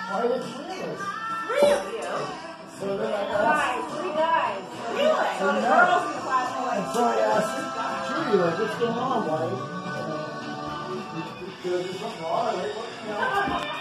Why are there three of us? Three of you? So then I Guys, asked, three guys. Really? So the Yeah. girls in the class are like, and so I asked Judy, like, what's going on, White? There's something wrong, right?